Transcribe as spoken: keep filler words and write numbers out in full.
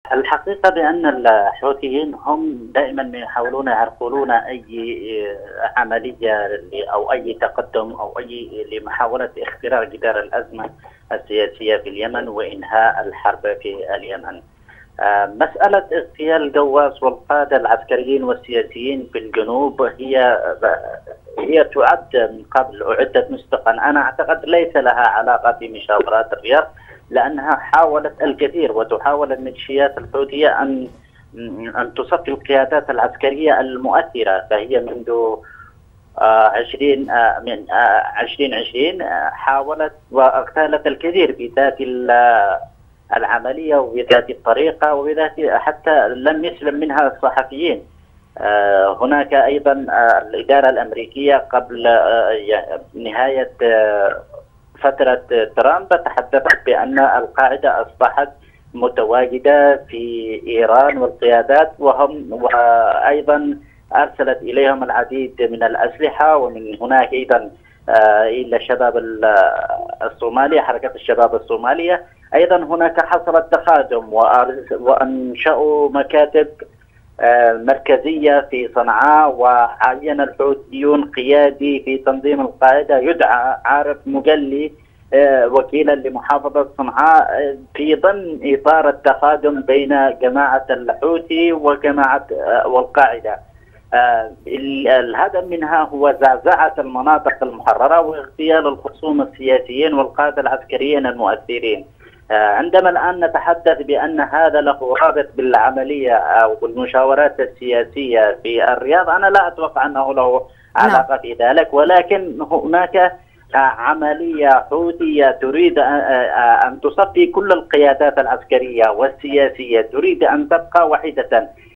الحقيقة بأن الحوثيين هم دائما يحاولون يعرقلون أي عملية أو أي تقدم أو أي لمحاولة اختراق جدار الأزمة السياسية في اليمن وإنهاء الحرب في اليمن. مسألة اغتيال قواس والقادة العسكريين والسياسيين في الجنوب هي هي تعد من قبل، أعدت مسبقا. أنا أعتقد ليس لها علاقة بمشاورات الرياض، لأنها حاولت الكثير وتحاول الميليشيات الحوثية أن أن تصفي القيادات العسكرية المؤثرة. فهي منذ عشرين من عشرين عشرين حاولت واغتالت الكثير بذات العملية وبذات الطريقة وبذات حتى لم يسلم منها الصحفيين. هناك أيضا الإدارة الأمريكية قبل نهاية فترة ترامب تحدثت بأن القاعدة أصبحت متواجدة في إيران والقيادات، وهم وأيضا أرسلت إليهم العديد من الأسلحة. ومن هناك أيضا إلى الشباب الصومالي، حركة الشباب الصومالية أيضا هناك حصل تقادم وأنشأوا مكاتب مركزية في صنعاء، وعين الحوثيون قيادي في تنظيم القاعدة يدعى عارف مقلي وكيلا لمحافظة صنعاء، في ضمن إطار التقادم بين جماعة الحوثي وجماعة والقاعدة. الهدف منها هو زعزعة المناطق المحررة واغتيال الخصوم السياسيين والقادة العسكريين المؤثرين. عندما الآن نتحدث بأن هذا له رابط بالعملية أو بالمشاورات السياسية في الرياض، أنا لا أتوقع أنه له علاقة في ذلك، ولكن هناك عملية حوثية تريد أن تصفي كل القيادات العسكرية والسياسية، تريد أن تبقى وحيدة.